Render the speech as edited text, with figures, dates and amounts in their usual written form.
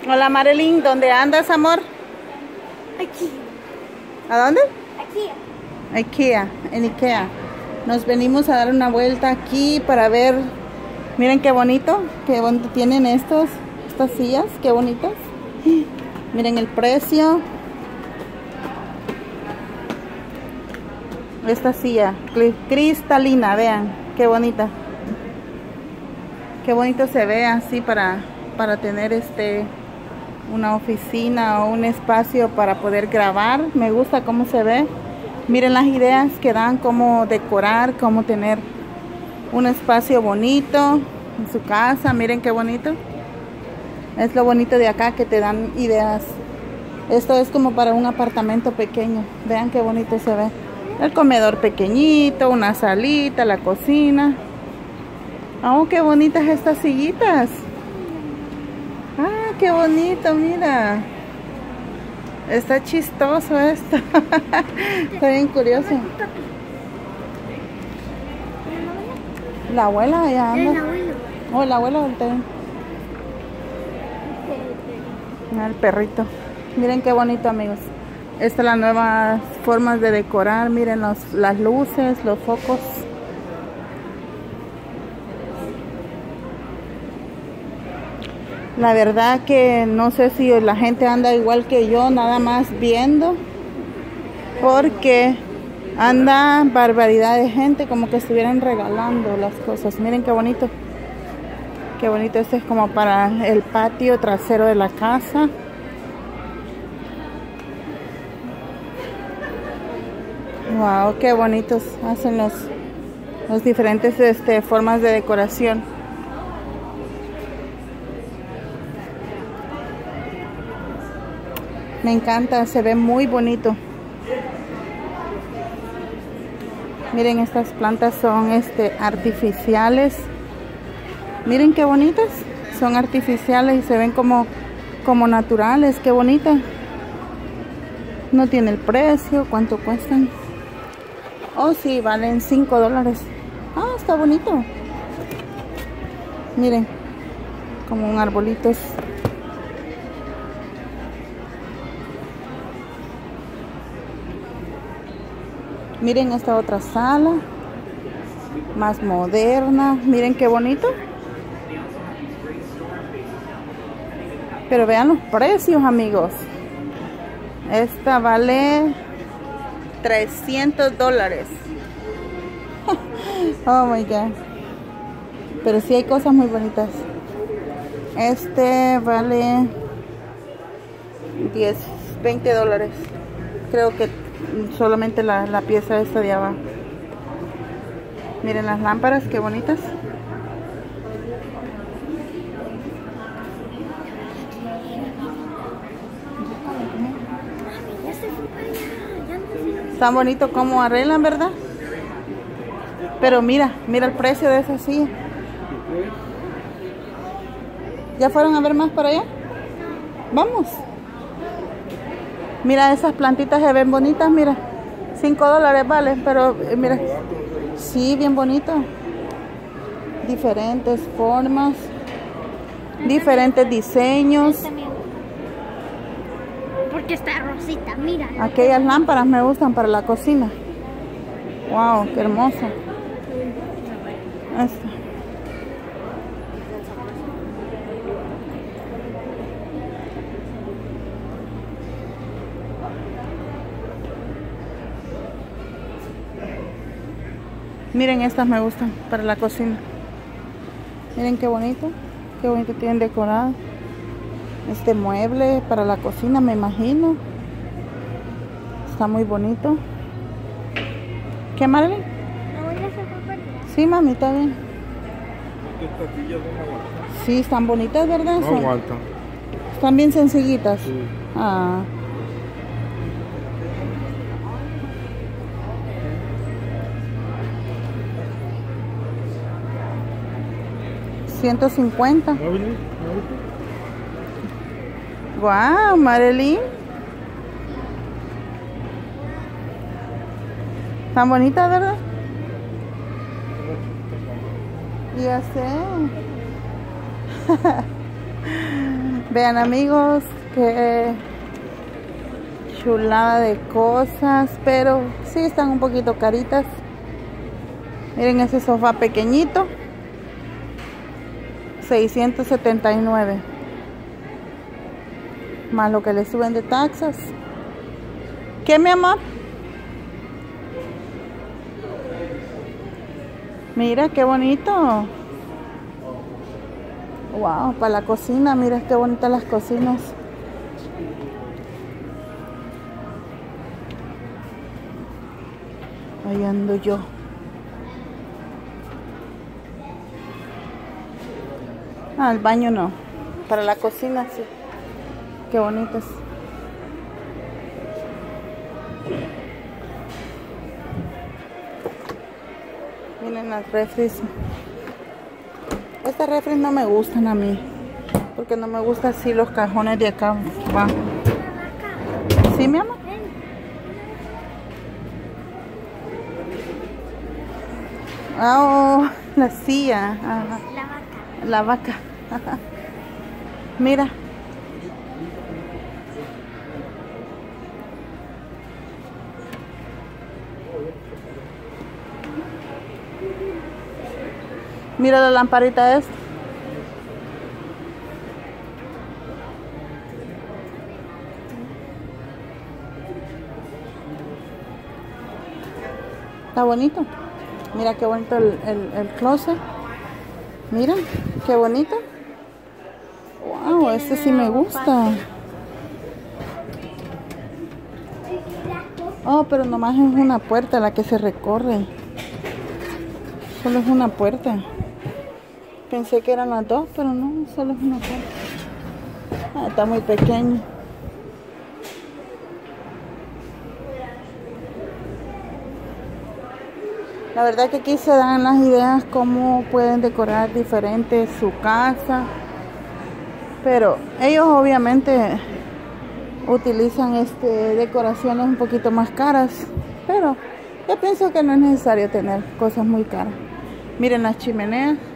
Hola Marilyn, ¿dónde andas, amor? Aquí. ¿A dónde? Aquí. IKEA, en IKEA. Nos venimos a dar una vuelta aquí para ver. Miren qué bonito tienen estas sillas, qué bonitas. Miren el precio. Esta silla cristalina, vean, qué bonita. Qué bonito se ve así para tener una oficina o un espacio para poder grabar. Me gusta cómo se ve. Miren las ideas que dan, cómo decorar, cómo tener un espacio bonito en su casa. Miren qué bonito. Es lo bonito de acá, que te dan ideas. Esto es como para un apartamento pequeño. Vean qué bonito se ve. El comedor pequeñito, una salita, la cocina. Oh, qué bonitas estas sillitas. Ah, qué bonito, mira. Está chistoso esto. Está bien curioso. La abuela ya anda. Oh, la abuela voltea. El perrito. Miren qué bonito, amigos. Esta es la nueva formas de decorar. Miren las luces, los focos. La verdad que no sé si la gente anda igual que yo, nada más viendo, porque anda barbaridad de gente, como que estuvieran regalando las cosas. Miren qué bonito. Qué bonito. Este es como para el patio trasero de la casa. Wow, qué bonitos hacen los diferentes formas de decoración. Me encanta, se ve muy bonito. Miren, estas plantas son artificiales. Miren qué bonitas. Son artificiales y se ven como naturales. Qué bonita. No tiene el precio. ¿Cuánto cuestan? Oh, sí, valen $5. Ah, está bonito. Miren, como un arbolito. Miren esta otra sala, más moderna. Miren qué bonito. Pero vean los precios, amigos. Esta vale $300. Oh my God. Pero sí hay cosas muy bonitas. Este vale $20. Creo que solamente la pieza esta de abajo. Miren las lámparas, qué bonitas. Tan bonito como arreglan, ¿verdad? Pero mira el precio de esa silla. ¿Ya fueron a ver más para allá? Vamos. Mira, esas plantitas se ven bonitas, mira. $5 vale, pero mira. Sí, bien bonito. Diferentes formas. Diferentes diseños. Porque está rosita, mira. Aquellas lámparas me gustan para la cocina. Wow, qué hermoso. Esta. Miren, estas me gustan para la cocina. Miren qué bonito tienen decorado. Este mueble para la cocina, me imagino. Está muy bonito. ¿Qué, Marlene? Sí, mami, está bien. Estas sillas no aguantan. Sí, están bonitas, ¿verdad? No aguantan. Están bien sencillitas. Sí. Ah. $150. Wow, Marilyn. Tan bonita, ¿verdad? Ya sé. Vean amigos, qué chulada de cosas, pero sí están un poquito caritas. Miren ese sofá pequeñito, 679, más lo que le suben de taxas. ¿Qué, mi amor? Mira qué bonito. Wow, para la cocina, mira qué bonitas las cocinas. Ahí ando yo. Ah, el baño no. Para la cocina sí. Qué bonitas. Miren las refris. Estas refris no me gustan a mí. Porque no me gustan así los cajones de acá abajo. ¿Sí, mi amor? Oh, la silla. Ajá. La vaca. Mira. Mira la lamparita esta. Está bonito. Mira qué bonito el closet. Mira, qué bonito. Wow, este sí me gusta. Oh, pero nomás es una puerta la que se recorre. Solo es una puerta. Pensé que eran las dos, pero no, solo es una puerta. Ah, está muy pequeño. La verdad que aquí se dan las ideas cómo pueden decorar diferente su casa. Pero ellos obviamente utilizan decoraciones un poquito más caras. Pero yo pienso que no es necesario tener cosas muy caras. Miren las chimeneas.